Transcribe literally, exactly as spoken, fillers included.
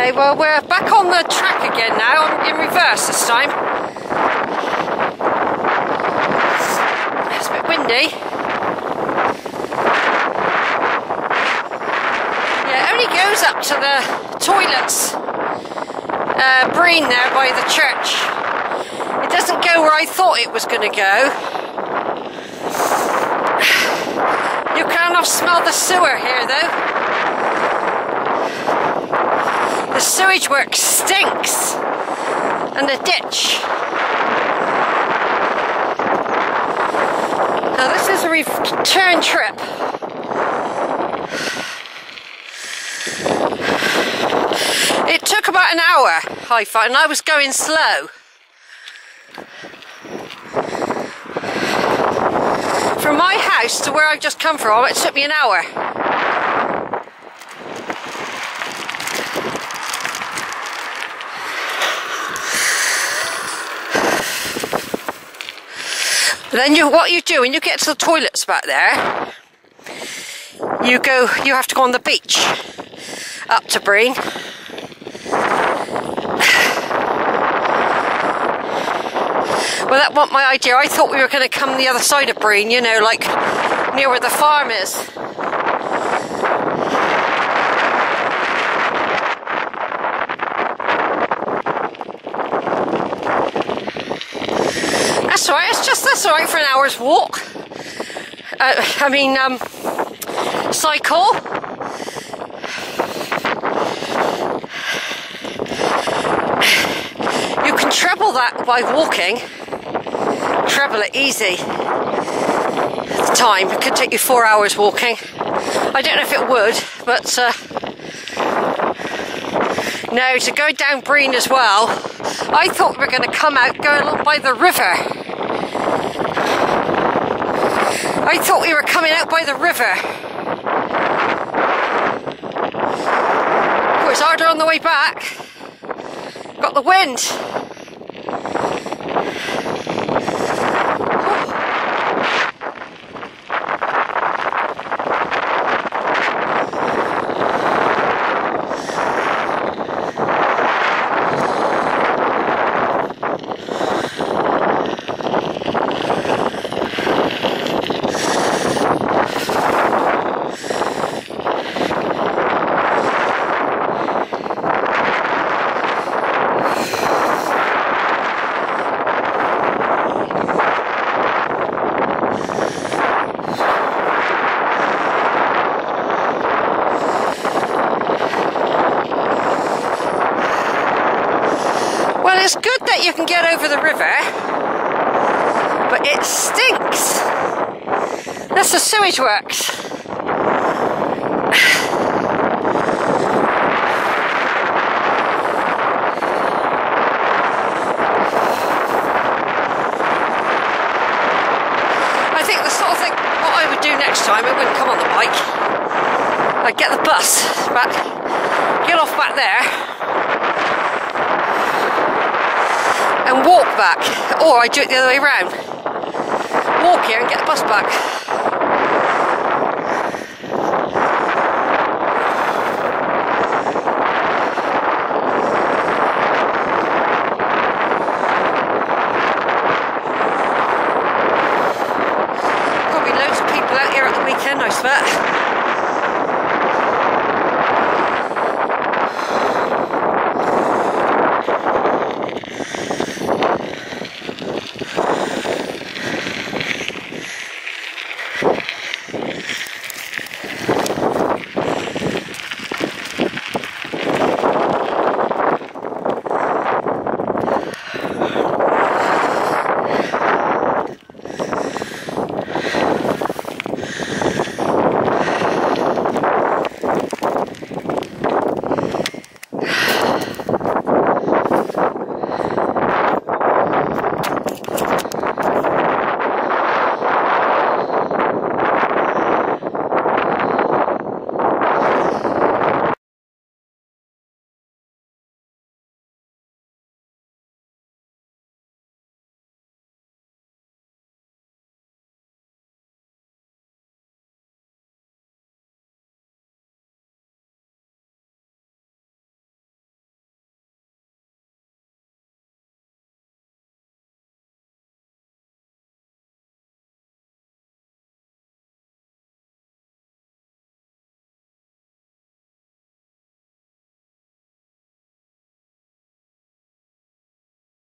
Okay, well we're back on the track again now, in reverse this time. It's a bit windy. Yeah, it only goes up to the toilets, uh, Brean there by the church. It doesn't go where I thought it was going to go. You cannot smell the sewer here though. The sewage work stinks, and the ditch. Now this is a return trip. It took about an hour, I found, and I was going slow. From my house to where I've just come from, it took me an hour. Then you, what you do when you get to the toilets back there, you go. You have to go on the beach up to Brean. Well, that wasn't my idea. I thought we were going to come the other side of Brean, you know, like near where the farm is. That's alright, it's just, that's alright for an hour's walk. Uh, I mean, um, cycle. You can treble that by walking. Treble it easy. The time, it could take you four hours walking. I don't know if it would, but uh, no, to go down Brean as well. I thought we were going to come out, go along by the river. I thought we were coming out by the river. It was harder on the way back. Got the wind. It's good that you can get over the river, but it stinks. That's the sewage works. I think the sort of thing, what I would do next time, I wouldn't come on the bike. I'd get the bus back, get off back there, and walk back, or I do it the other way around. Walk here and get the bus back.